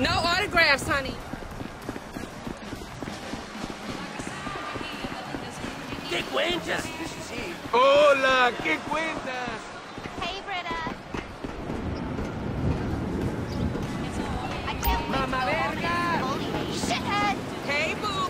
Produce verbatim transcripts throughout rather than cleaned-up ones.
No autographs, honey. ¿Qué cuentas? This is he. Hola, ¿qué cuentas? Hey, Britta. I can't wait Mama to go verga. home and bully me. Shithead! Hey, boo.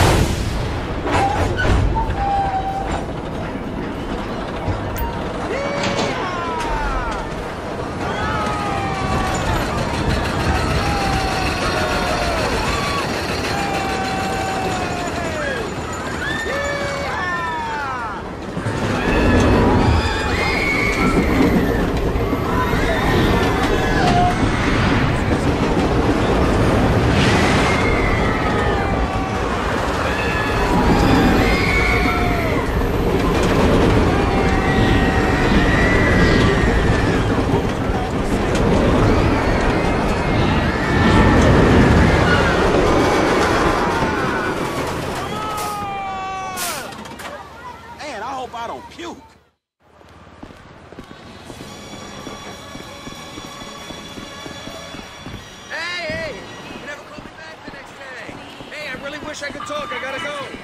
Man, I hope I don't puke. Hey, hey! You never called me back the next day. Hey, I really wish I could talk. I gotta go.